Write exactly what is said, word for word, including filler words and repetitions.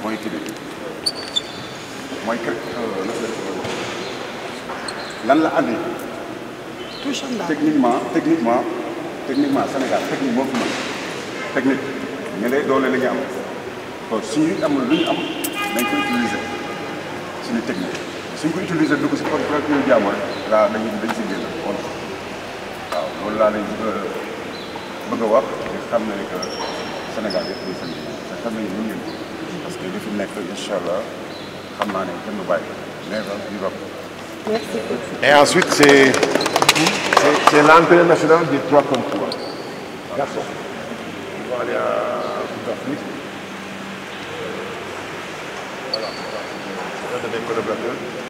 mooy kii bi mooy kër lan la andi. techniquement techniquement techniquement Sénégal technique moo fi mën technique ñu lay doole la ñu am kon suñu amul lu ñu am dañ ko utiliser suñu technique suñ ko utiliser dugg si produit yu jàmm rek laa dañuy dañ si génn kon waaw loolu laa lay bëgg a wax di xam ne que Sénégal yëpp dañ seen te xam nañu mën ngeen ko parce que li fi nekk incha allah xam naa ne kenn du bàyyi never give up. Merci. Et ensuite, c'est c'est l'entrée nationale des trois concours. Garçon. On va aller à Coupe d'Afrique. Voilà, c'est un de mes collaborateurs.